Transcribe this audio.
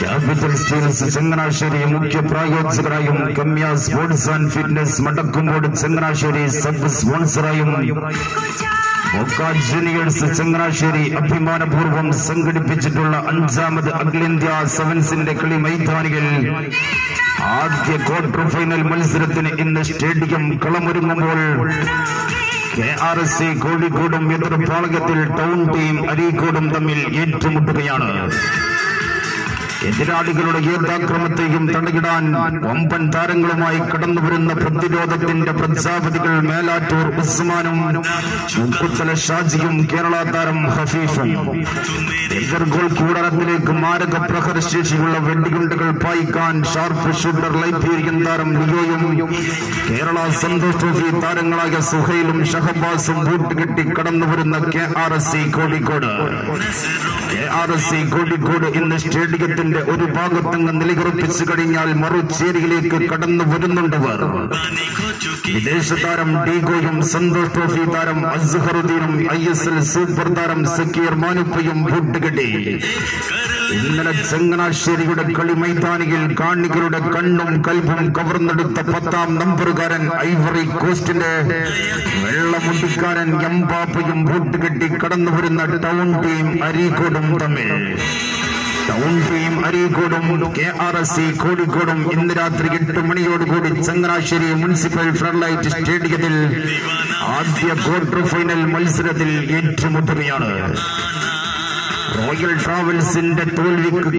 Capital steels Changanassery മുഖ്യ പ്രായോജകരായും കമ്യ സ്പോർട്സ് ആൻഡ് ഫിറ്റ്നസ് മടക്കുംപോട് ചങ്ങനാശ്ശേരി സബ് സ്പോൺസറായും ജൂനിയേഴ്സ് ചങ്ങനാശ്ശേരി അഭിമാനപൂർവ്വം സംഘടിപ്പിച്ചിട്ടുള്ള 5ാമത് അഖിലേന്ത്യാ സെവൻസിന്റെ കളി മൈതാനികൾ ആദ്യ ക്വാർട്ടർ ഫൈനൽ മത്സരത്തിന് ഇന്ന് സ്റ്റേഡിയം കളമൊരുങ്ങുമ്പോൾ KRC കോഴിക്കോടും എതിർപ്പാളയത്തിൽ ടൗൺ ടീം അരീക്കോടും തമ്മിൽ ഏറ്റുമുട്ടുകയാണ്. എതിരാളികളുടെ ഏതാക്രമത്തെയും തടയിടാൻ വമ്പൻ താരങ്ങളുമായി കടന്നുവരുന്ന പ്രതിരോധത്തിന്റെ പ്രജാപതികൾ മേലാറ്റൂർ ഉസ്മാനും മുക്കുത്തല ഷാജിയും കേരള താരം ഹഫീഫും. എതിർ ഗോൾ കൂടാരത്തിലേക്ക് മാരക പ്രഹരശേഷിയുള്ള വെടികുണ്ടുകൾ പായിക്കാൻ ഷാർപ്പ് ഷൂട്ടർ ലൈബീരിയൻ താരം ലിയോയും കേരള സന്തോഷ് ട്രോഫി താരങ്ങളായ സുഹൈലും ഷഹബാസും കൂട്ടുകെട്ടി കടന്നുവരുന്ന KRC കോഴിക്കോട്. KRC കോഴിക്കോട് ഇന്ന് സ്റ്റേഡിയത്തിന്റെ ഒരു ഭാഗത്തങ്ങ് നിലയുറപ്പിച്ചു കഴിഞ്ഞാൽ മറുചേരിയിലേക്ക് കടന്നു വരുന്നുണ്ടവർ. വിദേശ താരം ഡീഗോയും സന്തോഷ് ട്രോഫി താരം അസ്ഹറുദ്ദീനും ISL സൂപ്പർ താരം സക്കീർ മാനുപ്പയും കൂട്ടുകെട്ടി ഇന്നലെ ചങ്ങനാശ്ശേരിയുടെ കളി മൈതാനിയിൽ കാണികളുടെ കണ്ണും കൽബും കവർന്നെടുത്ത 10ാം നമ്പറുകാരൻ ഐവറി കോസ്റ്റിന്റെ വെള്ളമുട്ടിക്കാരൻ എംബാപ്പയും കൂട്ടുകെട്ടി കടന്നുവരുന്ന ടൗൺ ടീം അരീക്കോടും തമ്മിൽ. ടൗൺ ടീം അരീക്കോടും KRC കോഴിക്കോടും ഇന്ന് രാത്രി 8 മണിയോടുകൂടി ചങ്ങനാശ്ശേരി മുനിസിപ്പൽ ഫ്ലഡ്ലൈറ്റ് സ്റ്റേഡിയത്തിൽ ആദ്യ ക്വാർട്ടർ ഫൈനൽ മത്സരത്തിൽ ഏറ്റുമുട്ടുകയാണ്. റോയൽ ട്രാവൽസിന്റെ തോൽവിക്ക്